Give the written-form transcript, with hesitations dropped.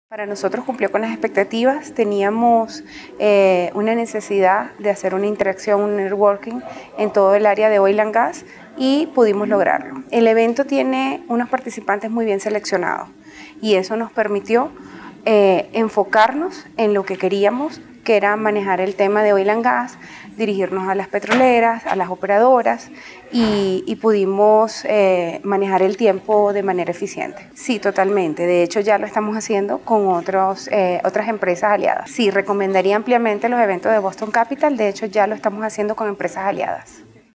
Para nosotros cumplió con las expectativas, teníamos una necesidad de hacer una interacción, un networking en todo el área de oil and gas y pudimos lograrlo. El evento tiene unos participantes muy bien seleccionados y eso nos permitió enfocarnos en lo que queríamos, que era manejar el tema de oil and gas, dirigirnos a las petroleras, a las operadoras y pudimos manejar el tiempo de manera eficiente. Sí, totalmente. De hecho, ya lo estamos haciendo con otras empresas aliadas. Sí, recomendaría ampliamente los eventos de Boston Capital. De hecho, ya lo estamos haciendo con empresas aliadas.